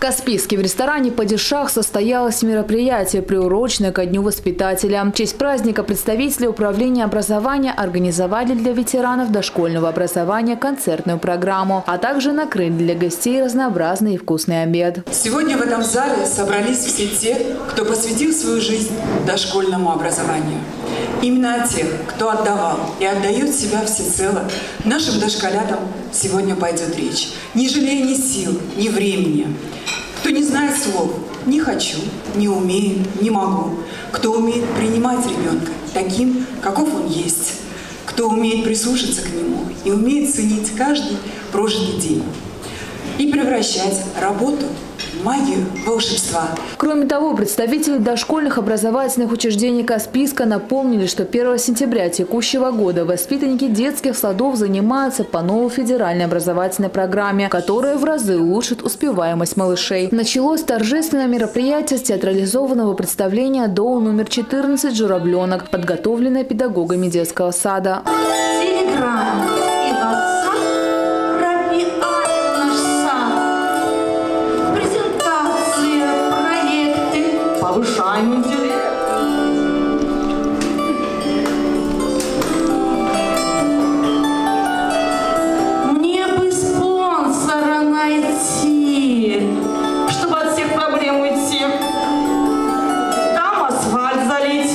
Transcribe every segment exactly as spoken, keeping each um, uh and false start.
Каспийске в ресторане «Падишах» состоялось мероприятие, приуроченное ко Дню воспитателя. В честь праздника представители управления образования организовали для ветеранов дошкольного образования концертную программу, а также накрыли для гостей разнообразный и вкусный обед. Сегодня в этом зале собрались все те, кто посвятил свою жизнь дошкольному образованию. Именно о тех, кто отдавал и отдает себя всецело, нашим дошколятам сегодня пойдет речь, не жалея ни сил, ни времени. Кто не знает слов «не хочу», «не умею», «не могу», кто умеет принимать ребенка таким, каков он есть, кто умеет прислушаться к нему и умеет ценить каждый прожитый день и превращать работу в магию волшебства. Кроме того, представители дошкольных образовательных учреждений Каспийска напомнили, что первого сентября текущего года воспитанники детских садов занимаются по новой федеральной образовательной программе, которая в разы улучшит успеваемость малышей. Началось торжественное мероприятие с театрализованного представления «Доу номер четырнадцать. Журавленок», подготовленное педагогами детского сада. Повышаем интеллект. Мне бы спонсора найти, чтобы от всех проблем уйти. Там асфальт залить,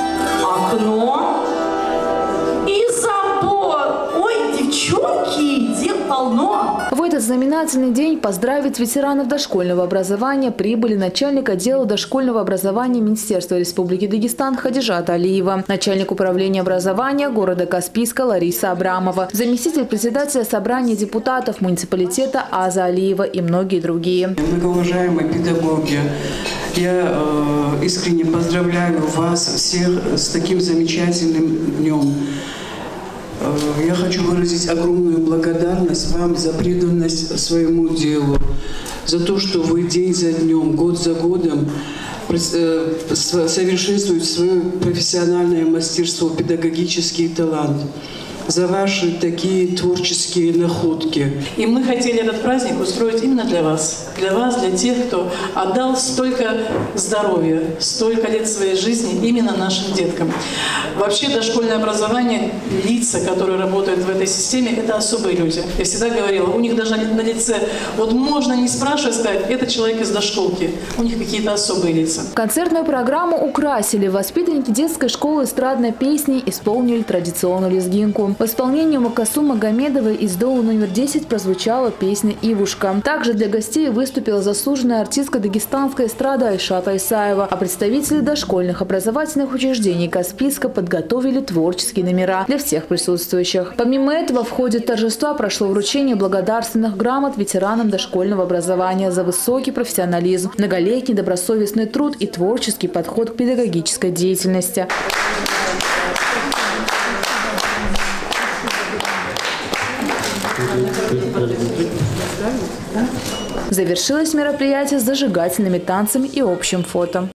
окно и забор. Ой, девчонки, дел полно. В этот знаменательный день поздравить ветеранов дошкольного образования прибыли начальник отдела дошкольного образования Министерства Республики Дагестан Хадижат Алиева, начальник управления образования города Каспийска Лариса Абрамова, заместитель председателя собрания депутатов муниципалитета Аза Алиева и многие другие. Многоуважаемые педагоги, я э, искренне поздравляю вас всех с таким замечательным днем. Я хочу выразить огромную благодарность вам за преданность своему делу, за то, что вы день за днем, год за годом совершенствуете свое профессиональное мастерство, педагогический талант, за ваши такие творческие находки. И мы хотели этот праздник устроить именно для вас. Для вас, для тех, кто отдал столько здоровья, столько лет своей жизни именно нашим деткам. Вообще дошкольное образование, лица, которые работают в этой системе, это особые люди. Я всегда говорила, у них даже на лице, вот можно не спрашивать, сказать, это человек из дошколки. У них какие-то особые лица. Концертную программу украсили. Воспитанники детской школы эстрадной песни исполнили традиционную лезгинку. В исполнении Макасу Магомедовой из Доу номер десять прозвучала песня «Ивушка». Также для гостей выступила заслуженная артистка дагестанской эстрады Айшата Исаева, а представители дошкольных образовательных учреждений Каспийска подготовили творческие номера для всех присутствующих. Помимо этого, в ходе торжества прошло вручение благодарственных грамот ветеранам дошкольного образования за высокий профессионализм, многолетний добросовестный труд и творческий подход к педагогической деятельности. Завершилось мероприятие с зажигательными танцами и общим фото.